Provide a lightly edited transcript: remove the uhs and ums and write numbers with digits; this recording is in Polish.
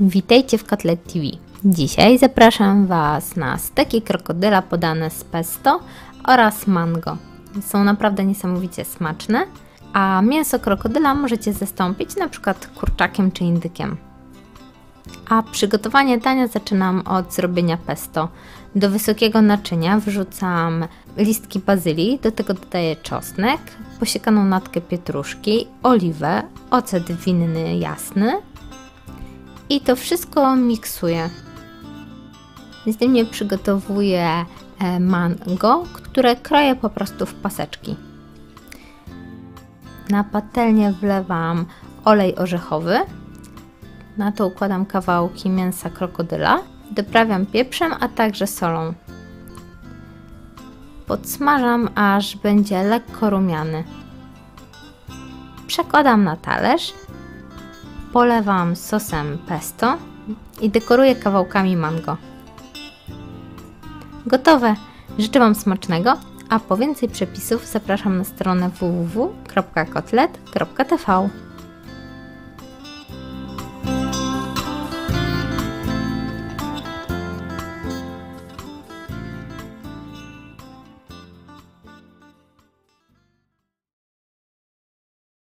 Witajcie w Kotlet TV. Dzisiaj zapraszam Was na steki krokodyla podane z pesto oraz mango. Są naprawdę niesamowicie smaczne, a mięso krokodyla możecie zastąpić na przykład kurczakiem czy indykiem. A przygotowanie dania zaczynam od zrobienia pesto. Do wysokiego naczynia wrzucam listki bazylii, do tego dodaję czosnek, posiekaną natkę pietruszki, oliwę, ocet winny jasny i to wszystko miksuję. Następnie przygotowuję mango, które kroję po prostu w paseczki. Na patelnię wlewam olej orzechowy. Na to układam kawałki mięsa krokodyla. Doprawiam pieprzem, a także solą. Podsmażam, aż będzie lekko rumiany. Przekładam na talerz. Polewam sosem pesto i dekoruję kawałkami mango. Gotowe! Życzę Wam smacznego, a po więcej przepisów zapraszam na stronę www.kotlet.tv.